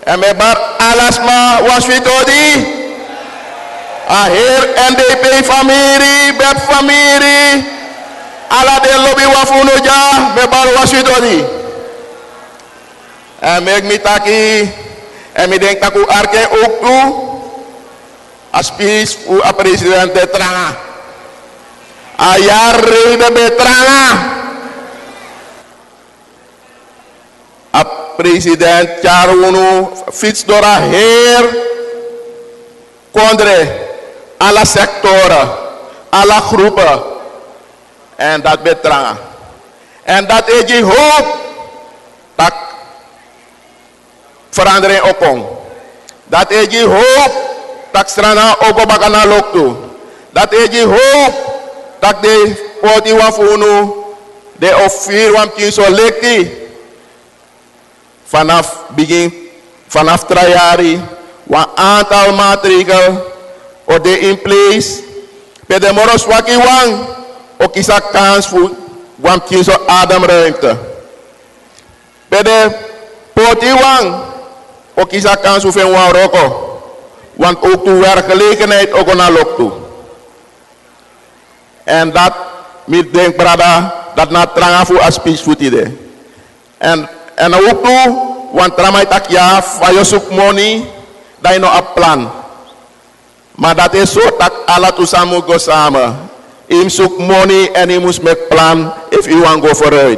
En me bar alasma was we dodi. A heer NDP familie, BEP familie. Ala de lobby wafuno ja, me bar was we dodi. En me mitaki, en me denk taku arke ook toe. Aspis u a president de tranga. A jaar de betranga. A president Charunu fiets door a heer kondre alle sectoren, alle groepen en dat betranga. En dat is je hoop dat verandering opkomt. Dat is je hoop dat strana opbakana lokto. Dat is je hoop dat de poti wafunu de offier wamkin so lekti. Vanaf 3 jaar, een aantal maatregelen worden in place. Bij de moros waki wang, ook is er kans voor een kiezo ademruimte. Bij de poti wang, ook is er kans voor een waroko. Want ook de werkgelegenheid ook naar lok toe. En dat, met denk brada, dat na tranga voor aspis voor idee. En ook toe, want ramai tak ja, vayo suk money, dat no a plan. Maar dat is zo tak ala tu samu go samen. Im suk money en hij moest make plan if you want go vooruit.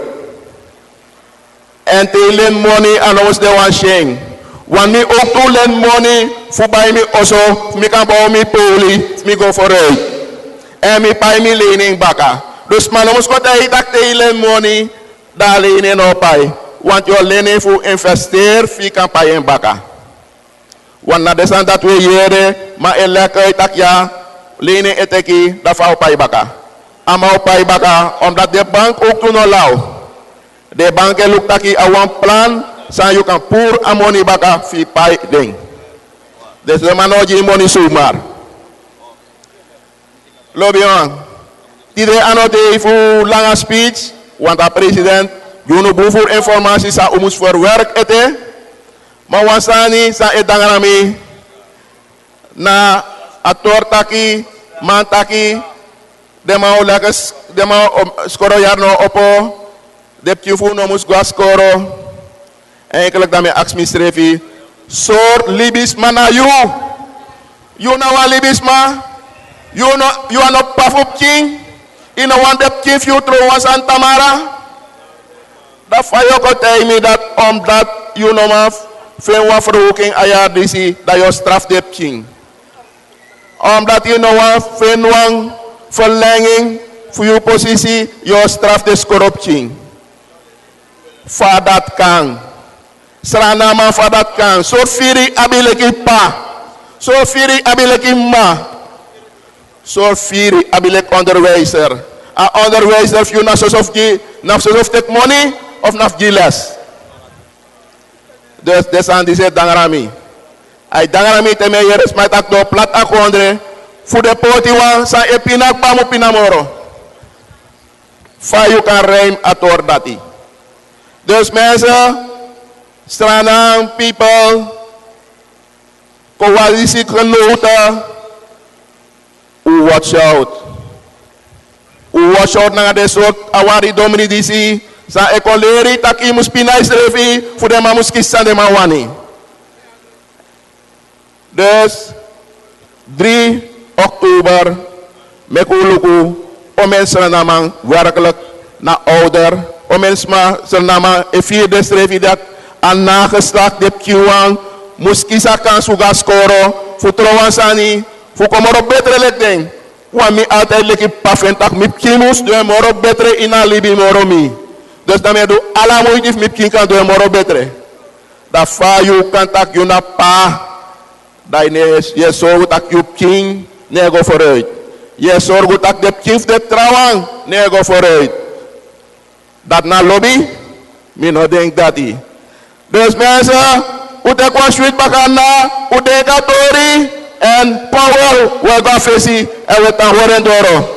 En te len money en ons de wan sheng. Want mi ook toe len money, voor bij mi also, mi kan bouwen mi poli, mi go vooruit. En mi pay mi lening baka. Dus man, ons ko te tak te len money, daar lening no pay. Want je lening voor investeer, via campagne in baka. Want na desan dat we jere, maar een lekker tak ja, lening eteki, dat valt bij baka. Ama op bij baka, omdat de bank ook toen al lauw. De bank lukt taki a one plan, san je kan puur a money baka via bij ding. Dus de man oji money zomaar. Lobby man. Iedereen anote voor lange speech, want de president. Juno boeveel informatie sa umus voor werk ete. Maar wansani sa edangrami na atortaki, mantaki, dema olekas, dema skoro jarno opo, deptiufu no mus gua skoro. En eigenlijk daarmee axmisrefi, soort libisma na you. You know what libisma? You are not pafop king. You know what deptiuf you throw was antamara. Dat fire ko tell me dat omdat you know maar veel wat verhooging ayardisi dat je straf de king. Omdat you know wat veel verlenging voor je positie je straf de corruptie. Voor dat kan. Sranama voor dat kan. Zo firi abileki pa. Zo firi abileki ma. Zo firi abilek onderwijzer. A onderwijzer of je nasos take money. Of naf giles. Dus desan dise dangrami. Ay dangrami teme yeres mai tak do plat akondre. Fu de poti wan sa epinak pamu pinamoro. Fa you kan reim ator dati. Dus mensen, stranang people, coalitie genoten, watch out. Watch out na de soort awari domini disi. Sa ekoleri taki muspinais revi voor de mamuskissan de mawani. Dus 3 oktober mekuluku om mensen naman werkelijk naar ouder. Om mensen naman e 4 revi dat aan nageslacht de kiwang muskisa kan suga skoro voor trowansani voor komoro betere lekding. Want mi altijd leki pafentak mi kimus de moro betere ina libi moromi. Dus daarmee doe alle moeite met kind kan doen moro betere. Dat fa you kan tak you na pa. Dat je zorgt dat je kind nee go vooruit. Je zorgt dat de kind de trouwen nee go vooruit. Dat na lobby, mi no denk dat die. Dus mensen, ute kwa sweet bakana, ute katori en power we gaan facing en we gaan horen door.